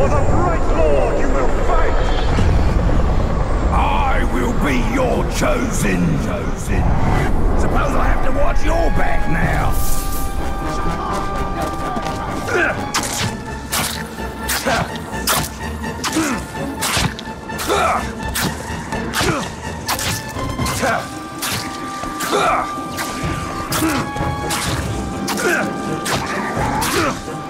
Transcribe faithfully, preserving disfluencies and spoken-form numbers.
For the Great Lord you will fight! I will be your chosen. Chosen. Suppose I have to watch your back now. Ugh!